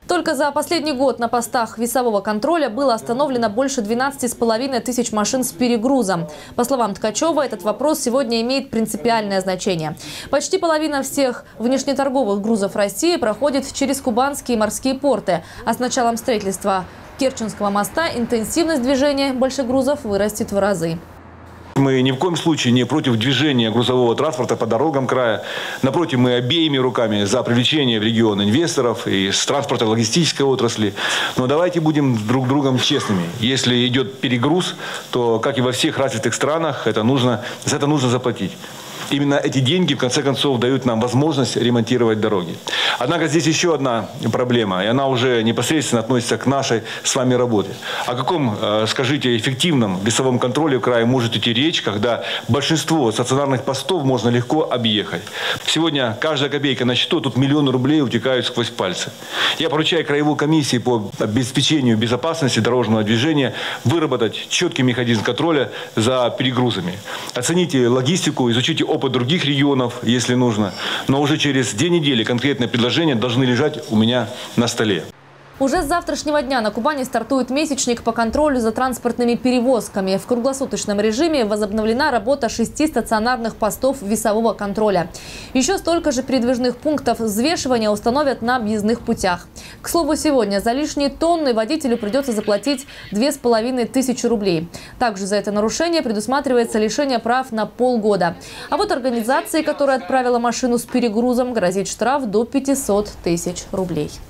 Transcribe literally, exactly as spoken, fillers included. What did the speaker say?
Только за последний год на постах весового контроля было остановлено больше двенадцати с половиной тысяч машин с перегрузом. По словам Ткачева, этот вопрос сегодня имеет принципиальное значение. Почти половина всех внешнеторговых грузов России проходит через кубанские морские порты. А с началом строительства Керченского моста интенсивность движения большегрузов вырастет в разы. Мы ни в коем случае не против движения грузового транспорта по дорогам края. Напротив, мы обеими руками за привлечение в регион инвесторов и с транспорта логистической отрасли. Но давайте будем друг другом честными. Если идет перегруз, то, как и во всех развитых странах, это нужно, за это нужно заплатить. Именно эти деньги, в конце концов, дают нам возможность ремонтировать дороги. Однако здесь еще одна проблема, и она уже непосредственно относится к нашей с вами работе. О каком, скажите, эффективном весовом контроле в крае может идти речь, когда большинство стационарных постов можно легко объехать? Сегодня каждая копейка на счету, тут миллионы рублей утекают сквозь пальцы. Я поручаю краевой комиссии по обеспечению безопасности дорожного движения выработать четкий механизм контроля за перегрузами. Оцените логистику, изучите опыт других регионов, если нужно. Но уже через две недели конкретные предложения должны лежать у меня на столе. Уже с завтрашнего дня на Кубани стартует месячник по контролю за транспортными перевозками. В круглосуточном режиме возобновлена работа шести стационарных постов весового контроля. Еще столько же передвижных пунктов взвешивания установят на объездных путях. К слову, сегодня за лишние тонны водителю придется заплатить две с половиной тысячи рублей. Также за это нарушение предусматривается лишение прав на полгода. А вот организации, которая отправила машину с перегрузом, грозит штраф до пятисот тысяч рублей.